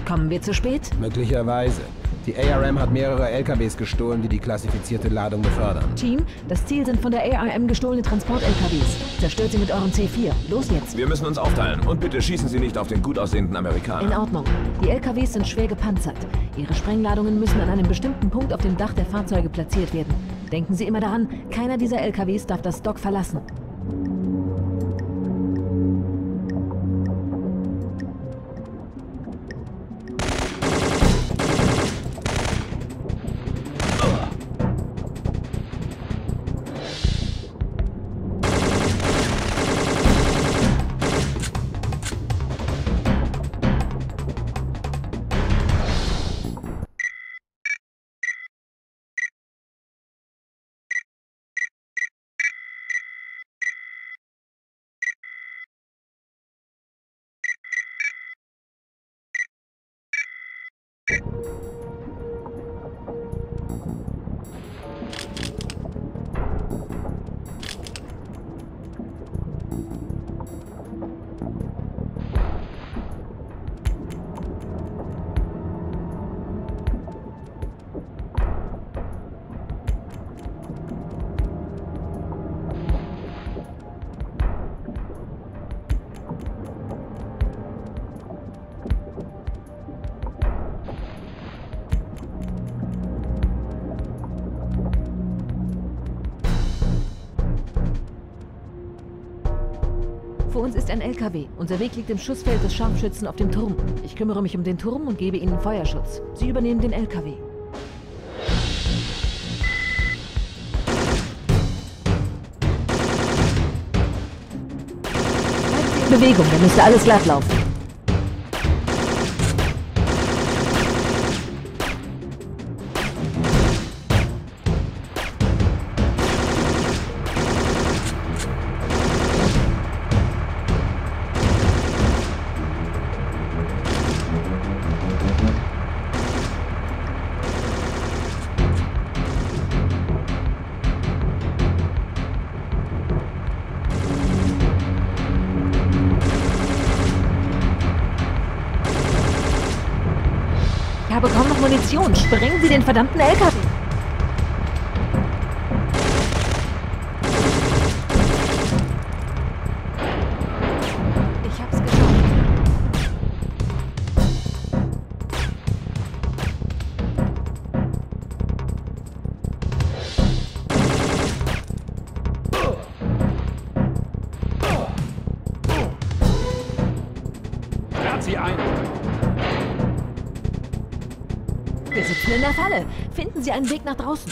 Kommen wir zu spät? Möglicherweise. Die ARM hat mehrere LKWs gestohlen, die die klassifizierte Ladung befördern. Team, das Ziel sind von der ARM gestohlene Transport-LKWs. Zerstört sie mit eurem C4. Los jetzt. Wir müssen uns aufteilen. Und bitte schießen Sie nicht auf den gut aussehenden Amerikaner. In Ordnung. Die LKWs sind schwer gepanzert. Ihre Sprengladungen müssen an einem bestimmten Punkt auf dem Dach der Fahrzeuge platziert werden. Denken Sie immer daran, keiner dieser LKWs darf das Dock verlassen. Vor uns ist ein LKW. Unser Weg liegt im Schussfeld des Scharfschützen auf dem Turm. Ich kümmere mich um den Turm und gebe ihnen Feuerschutz. Sie übernehmen den LKW. Bleiben Sie in Bewegung, dann müsste alles glatt laufen. Ich habe kaum noch Munition. Sprengen Sie den verdammten LKW! Ich hab's geschafft. Sperrt sie ein! Wir sitzen in der Falle. Finden Sie einen Weg nach draußen.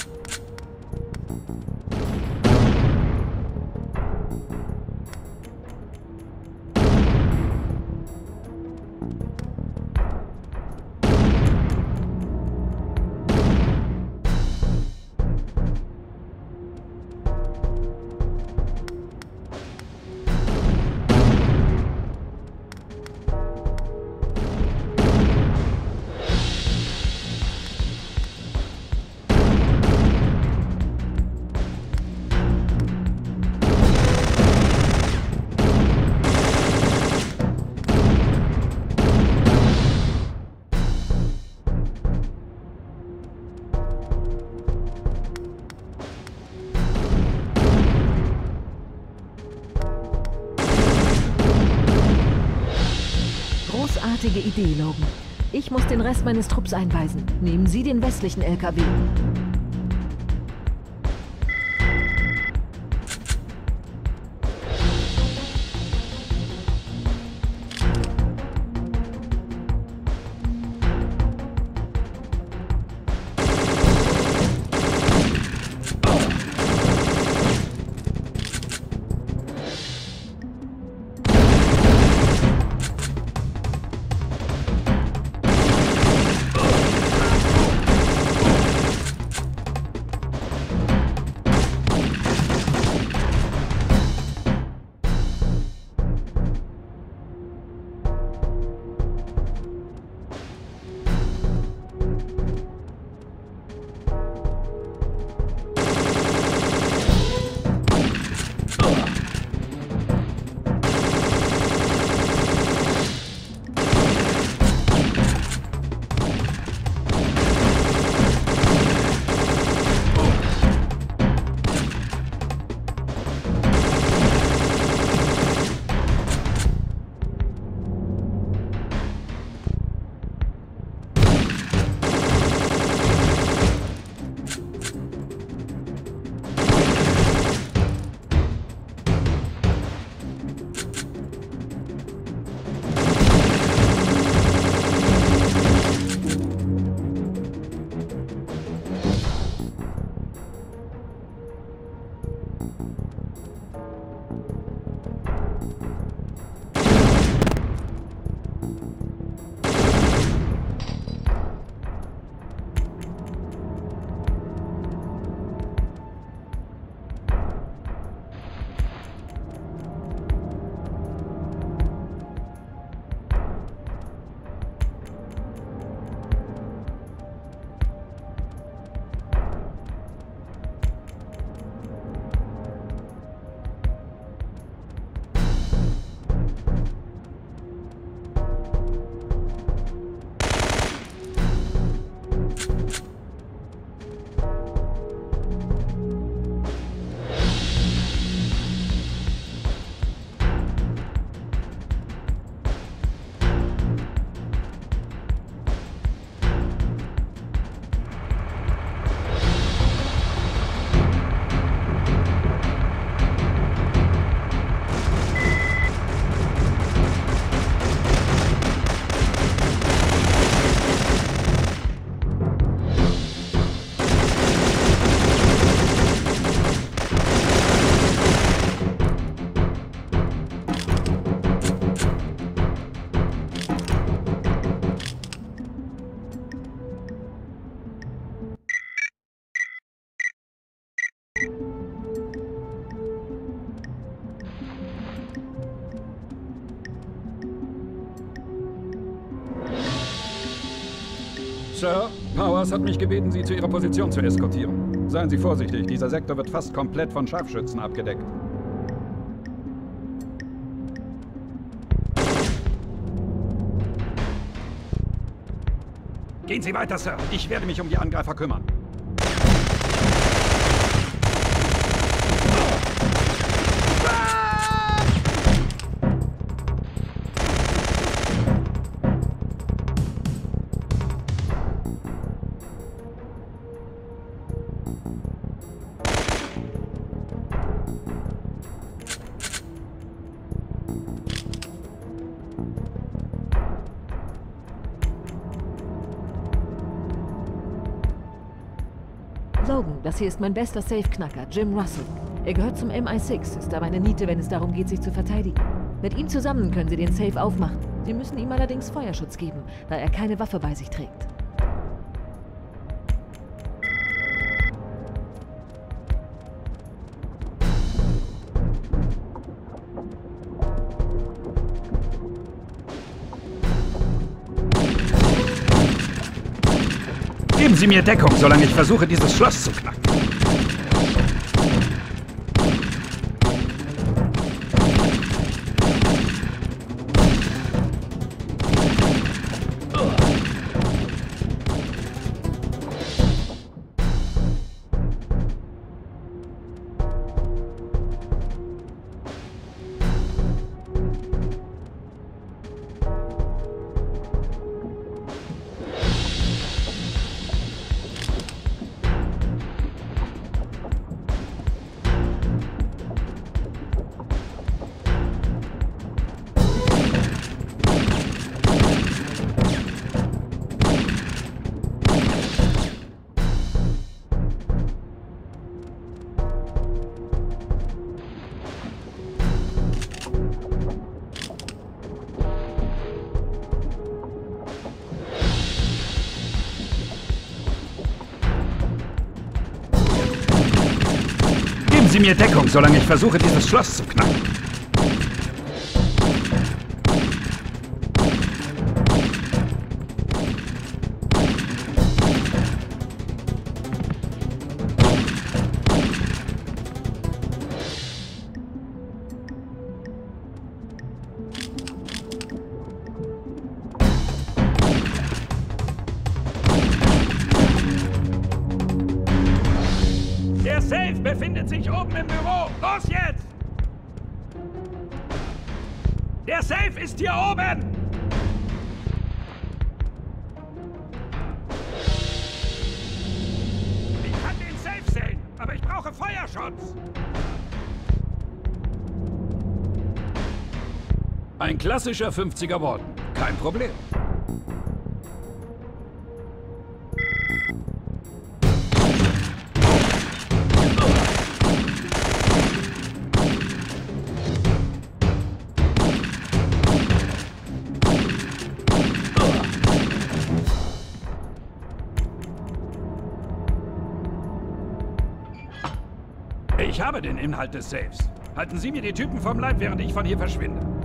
Großartige Idee, Logan. Ich muss den Rest meines Trupps einweisen. Nehmen Sie den westlichen LKW. Sir, Powers hat mich gebeten, Sie zu Ihrer Position zu eskortieren. Seien Sie vorsichtig, dieser Sektor wird fast komplett von Scharfschützen abgedeckt. Gehen Sie weiter, Sir. Ich werde mich um die Angreifer kümmern. Logan, das hier ist mein bester Safe-Knacker, Jim Russell. Er gehört zum MI6, ist aber eine Niete, wenn es darum geht, sich zu verteidigen. Mit ihm zusammen können Sie den Safe aufmachen. Sie müssen ihm allerdings Feuerschutz geben, da er keine Waffe bei sich trägt. Geben Sie mir Deckung, solange ich versuche, dieses Schloss zu knacken. Geben Sie mir Deckung, solange ich versuche, dieses Schloss zu knacken. Der Safe befindet sich oben im Büro. Los jetzt! Der Safe ist hier oben! Ich kann den Safe sehen, aber ich brauche Feuerschutz. Ein klassischer 50er Walton. Kein Problem. Ich habe den Inhalt des Safes. Halten Sie mir die Typen vom Leib, während ich von hier verschwinde.